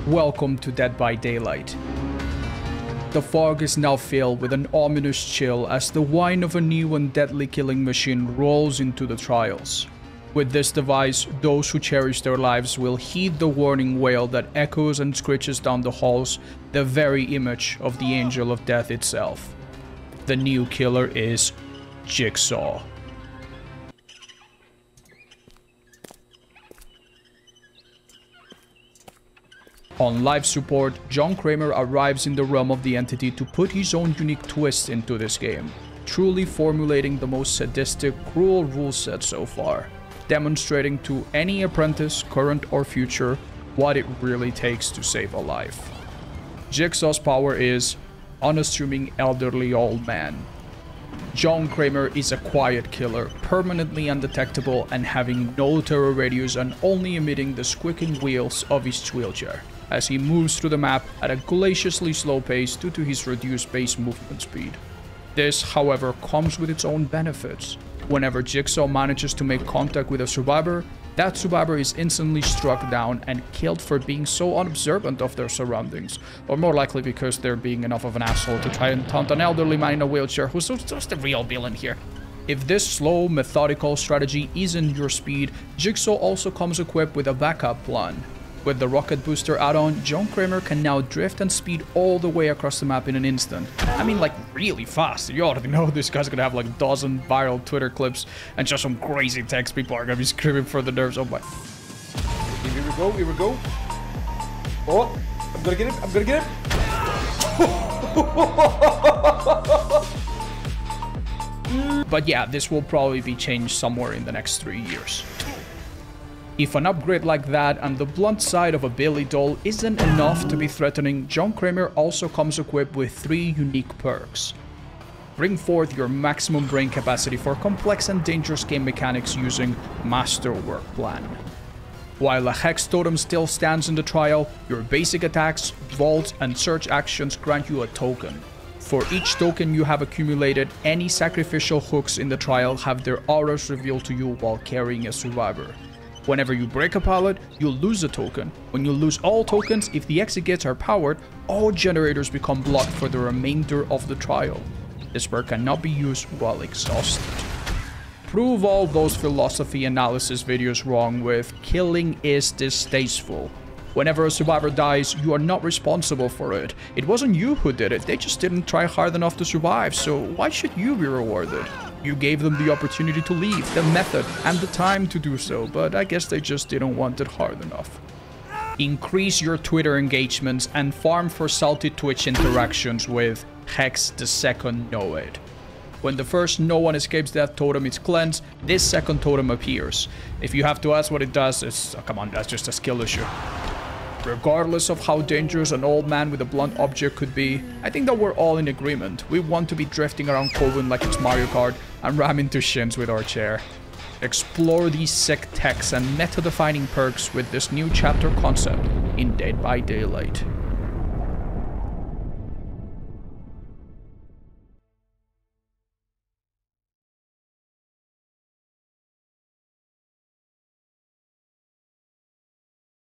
Welcome to Dead by Daylight. The fog is now filled with an ominous chill as the whine of a new and deadly killing machine rolls into the trials. With this device, those who cherish their lives will heed the warning wail that echoes and screeches down the halls, the very image of the Angel of Death itself. The new killer is Jigsaw. On live support, John Kramer arrives in the realm of the entity to put his own unique twist into this game, truly formulating the most sadistic, cruel rule set so far, demonstrating to any apprentice, current or future, what it really takes to save a life. Jigsaw's power is unassuming elderly old man. John Kramer is a quiet killer, permanently undetectable and having no terror radius and only emitting the squeaking wheels of his wheelchair as he moves through the map at a glacially slow pace due to his reduced base movement speed. This, however, comes with its own benefits. Whenever Jigsaw manages to make contact with a survivor, that survivor is instantly struck down and killed for being so unobservant of their surroundings, or more likely because they're being enough of an asshole to try and taunt an elderly man in a wheelchair who's just the real villain here. If this slow, methodical strategy isn't your speed, Jigsaw also comes equipped with a backup plan. With the rocket booster add-on, John Kramer can now drift and speed all the way across the map in an instant. I mean, like, really fast. You already know this guy's gonna have like a dozen viral Twitter clips and just some crazy text people are gonna be screaming for the nerves. Oh my. Here we go, here we go. Oh, I'm gonna get him, I'm gonna get him. But yeah, this will probably be changed somewhere in the next 3 years. If an upgrade like that and the blunt side of a Billy doll isn't enough to be threatening, John Kramer also comes equipped with 3 unique perks. Bring forth your maximum brain capacity for complex and dangerous game mechanics using Masterwork Plan. While a Hex Totem still stands in the trial, your basic attacks, vaults, and search actions grant you a token. For each token you have accumulated, any sacrificial hooks in the trial have their auras revealed to you while carrying a survivor. Whenever you break a pallet, you lose a token. When you lose all tokens, if the exit gates are powered, all generators become blocked for the remainder of the trial. This perk cannot be used while exhausted. Prove all those philosophy analysis videos wrong with killing is distasteful. Whenever a survivor dies, you are not responsible for it. It wasn't you who did it, they just didn't try hard enough to survive, so why should you be rewarded? You gave them the opportunity to leave, the method, and the time to do so, but I guess they just didn't want it hard enough. Increase your Twitter engagements and farm for salty Twitch interactions with Hex the Second Know It. When the first no one escapes death totem is cleansed, this second totem appears. If you have to ask what it does, it's, oh, come on, that's just a skill issue. Regardless of how dangerous an old man with a blunt object could be, I think that we're all in agreement. We want to be drifting around Colvin like it's Mario Kart and ram into shins with our chair. Explore these sick techs and meta-defining perks with this new chapter concept in Dead by Daylight.